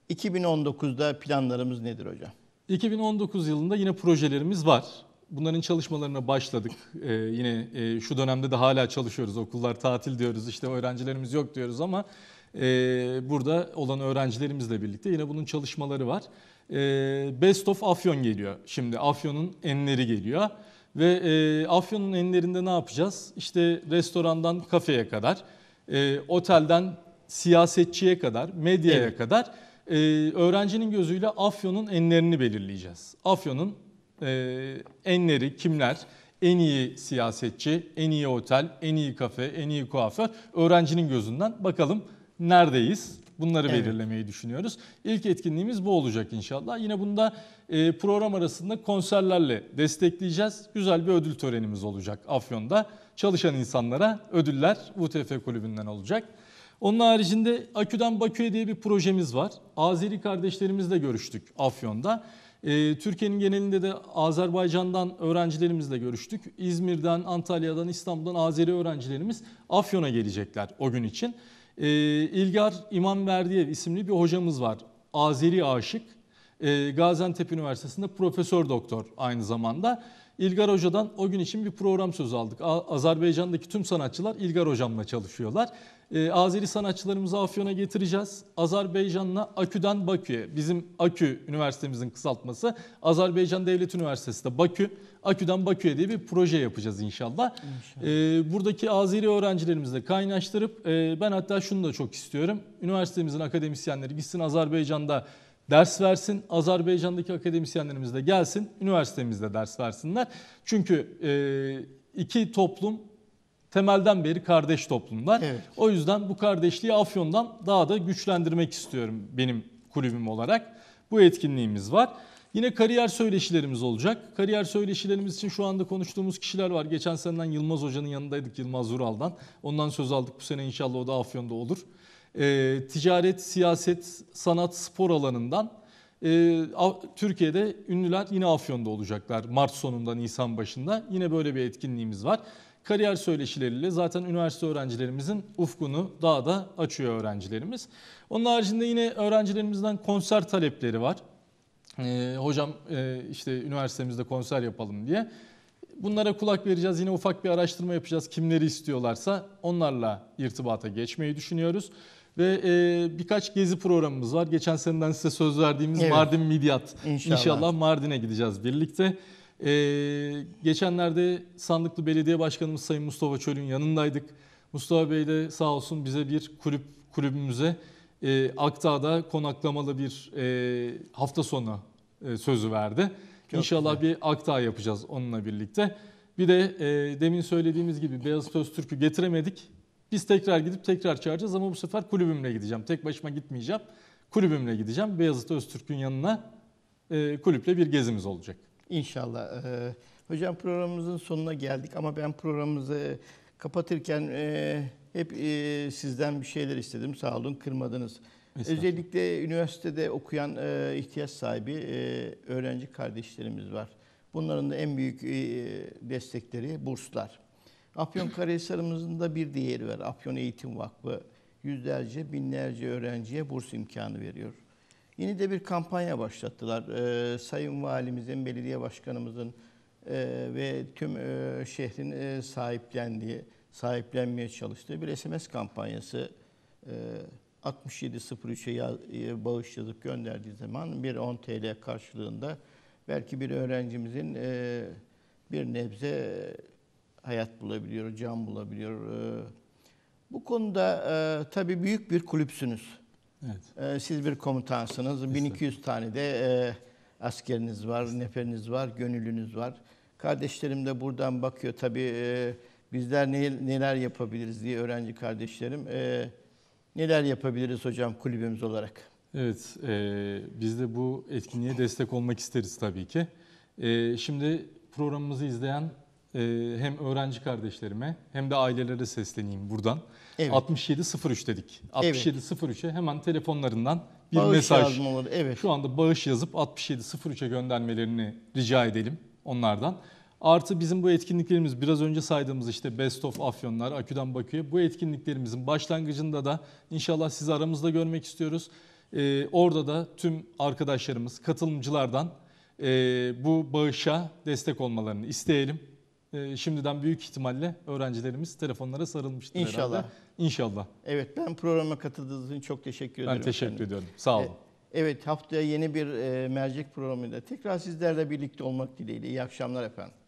2019'da planlarımız nedir hocam? 2019 yılında yine projelerimiz var. Bunların çalışmalarına başladık. Yine şu dönemde de hala çalışıyoruz. Okullar tatil diyoruz, işte öğrencilerimiz yok diyoruz ama burada olan öğrencilerimizle birlikte yine bunun çalışmaları var. Best of Afyon geliyor. Şimdi Afyon'un enleri geliyor. Ve Afyon'un enlerinde ne yapacağız? İşte restorandan kafeye kadar, otelden siyasetçiye kadar, medyaya evet, kadar öğrencinin gözüyle Afyon'un enlerini belirleyeceğiz. Afyon'un enleri kimler? En iyi siyasetçi, en iyi otel, en iyi kafe, en iyi kuaför. Öğrencinin gözünden bakalım neredeyiz? Bunları evet, belirlemeyi düşünüyoruz. İlk etkinliğimiz bu olacak inşallah. Yine bunda program arasında konserlerle destekleyeceğiz. Güzel bir ödül törenimiz olacak Afyon'da. Çalışan insanlara ödüller UTF kulübünden olacak. Onun haricinde Akü'den Bakü'ye diye bir projemiz var. Azeri kardeşlerimizle görüştük Afyon'da. Türkiye'nin genelinde de Azerbaycan'dan öğrencilerimizle görüştük. İzmir'den, Antalya'dan, İstanbul'dan Azeri öğrencilerimiz Afyon'a gelecekler o gün için. İlgar İmamverdiyev isimli bir hocamız var. Azeri aşık. Gaziantep Üniversitesi'nde profesör doktor aynı zamanda. İlgar Hoca'dan o gün için bir program sözü aldık. Azerbaycan'daki tüm sanatçılar İlgar Hocam'la çalışıyorlar. Azeri sanatçılarımızı Afyon'a getireceğiz. Azerbaycan'la Akü'den Bakü'ye. Bizim Akü üniversitemizin kısaltması. Azerbaycan Devlet Üniversitesi de Bakü. Akü'den Bakü'ye diye bir proje yapacağız inşallah. Buradaki Azeri öğrencilerimizle kaynaştırıp ben hatta şunu da çok istiyorum. Üniversitemizin akademisyenleri gitsin Azerbaycan'da ders versin. Azerbaycan'daki akademisyenlerimiz de gelsin, üniversitemizde ders versinler. Çünkü iki toplum temelden beri kardeş toplumlar. Evet. O yüzden bu kardeşliği Afyon'dan daha da güçlendirmek istiyorum benim kulübüm olarak. Bu etkinliğimiz var. Yine kariyer söyleşilerimiz olacak. Kariyer söyleşilerimiz için şu anda konuştuğumuz kişiler var. Geçen seneden Yılmaz Hoca'nın yanındaydık, Yılmaz Vural'dan. Ondan söz aldık, bu sene inşallah o da Afyon'da olur. Ticaret, siyaset, sanat, spor alanından Türkiye'de ünlüler yine Afyon'da olacaklar. Mart sonunda, Nisan başında yine böyle bir etkinliğimiz var. Kariyer söyleşileriyle zaten üniversite öğrencilerimizin ufkunu daha da açıyor öğrencilerimiz. Onun haricinde yine öğrencilerimizden konser talepleri var. Hocam işte üniversitemizde konser yapalım diye. Bunlara kulak vereceğiz. Yine ufak bir araştırma yapacağız. Kimleri istiyorlarsa onlarla irtibata geçmeyi düşünüyoruz. Ve birkaç gezi programımız var. Geçen seneden size söz verdiğimiz evet. Mardin Midyat. İnşallah Mardin'e gideceğiz birlikte. Geçenlerde Sandıklı Belediye Başkanımız Sayın Mustafa Çöl'ün yanındaydık. Mustafa Bey de sağ olsun bize bir kulübümüze Akdağ'da konaklamalı bir hafta sonu sözü verdi. Çok İnşallah güzel. Bir Akdağ yapacağız onunla birlikte. Bir de demin söylediğimiz gibi Beyazıt Öztürk'ü getiremedik. Biz tekrar gidip tekrar çağıracağız ama bu sefer kulübümle gideceğim. Tek başıma gitmeyeceğim. Kulübümle gideceğim. Beyazıt Öztürk'ün yanına kulüple bir gezimiz olacak. İnşallah. Hocam programımızın sonuna geldik ama ben programımızı kapatırken hep sizden bir şeyler istedim. Sağ olun, kırmadınız. Özellikle üniversitede okuyan ihtiyaç sahibi öğrenci kardeşlerimiz var. Bunların da en büyük destekleri burslar. Afyonkarahisar'ımızın da bir diğeri var. Afyon Eğitim Vakfı yüzlerce, binlerce öğrenciye burs imkanı veriyor. Yeni de bir kampanya başlattılar. Sayın Valimizin, belediye başkanımızın ve tüm şehrin sahiplenmeye çalıştığı bir SMS kampanyası. 6703'e bağış yazıp gönderdiği zaman bir 10 TL karşılığında belki bir öğrencimizin bir nebze hayat bulabiliyor, can bulabiliyor. Bu konuda tabii büyük bir kulüpsünüz. Evet. Siz bir komutansınız. 1200 tane de askeriniz var, neferiniz var, gönüllünüz var. Kardeşlerim de buradan bakıyor. Tabii bizler neler yapabiliriz diye öğrenci kardeşlerim. Neler yapabiliriz hocam kulübümüz olarak? Evet, biz de bu etkinliğe destek olmak isteriz tabii ki. Şimdi programımızı izleyen hem öğrenci kardeşlerime hem de ailelere sesleneyim buradan. Evet. 6703 dedik. 6703'e hemen telefonlarından bir bağış mesaj. Yazmaları, evet. Şu anda bağış yazıp 6703'e göndermelerini rica edelim onlardan. Artı bizim bu etkinliklerimiz biraz önce saydığımız işte Best of Afyonlar, Akü'den Bakü'ye bu etkinliklerimizin başlangıcında da inşallah sizi aramızda görmek istiyoruz. Orada da tüm arkadaşlarımız, katılımcılardan bu bağışa destek olmalarını isteyelim. Şimdiden büyük ihtimalle öğrencilerimiz telefonlara sarılmıştır İnşallah. Herhalde. İnşallah. Evet, ben programa katıldığınız için çok teşekkür ederim. Ben teşekkür ediyorum. Sağ olun. Evet, haftaya yeni bir mercek programıyla tekrar sizlerle birlikte olmak dileğiyle. İyi akşamlar efendim.